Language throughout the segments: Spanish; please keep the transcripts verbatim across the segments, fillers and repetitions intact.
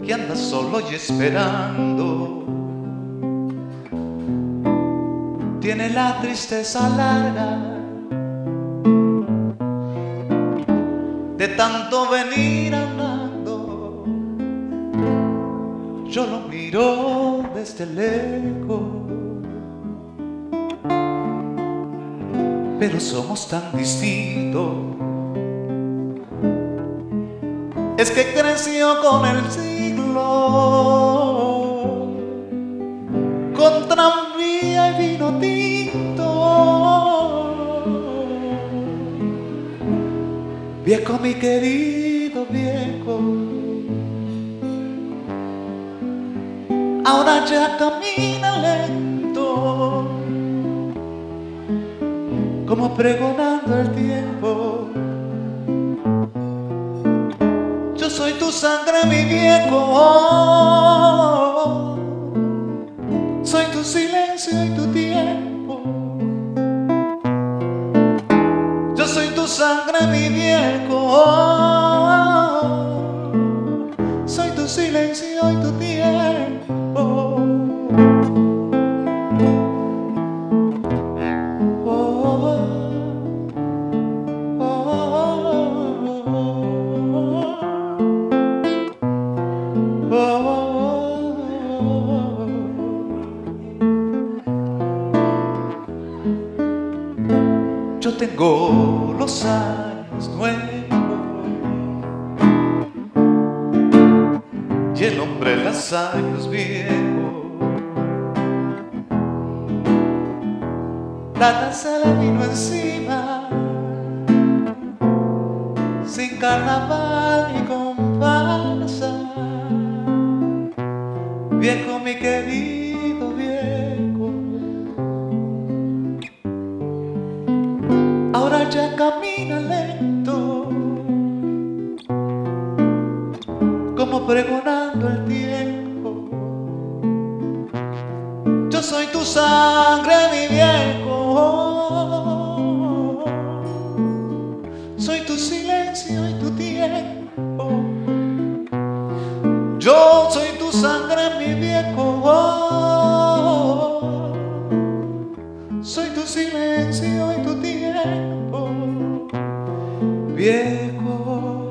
que anda solo y esperando. Tiene la tristeza larga de tanto venir andando. Yo lo miro desde lejos, pero somos tan distintos. Es que creció con el siglo, con tranvía y vino tinto. Viejo, mi querido viejo, ahora ya camina lento, como pregonando el tiempo. Yo soy tu sangre, mi viejo, soy tu silencio y tu tiempo. Yo soy tu sangre, mi viejo, soy tu silencio y tu tiempo. Yo tengo los años nuevos y el hombre los años viejos. La taza le vino encima, sin carnaval ni comparsa. Viejo, mi querido viejo, ahora ya camina lento, como pregonando el tiempo. Yo soy tu sangre, mi viejo, soy tu silencio y tu tiempo. Yo soy tu sangre, mi viejo, soy tu silencio y tu tiempo. Viejo,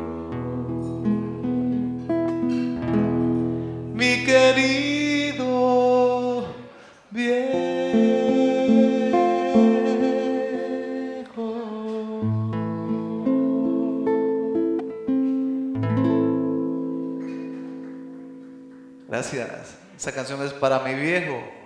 mi querido viejo. Gracias. Esa canción es para mi viejo.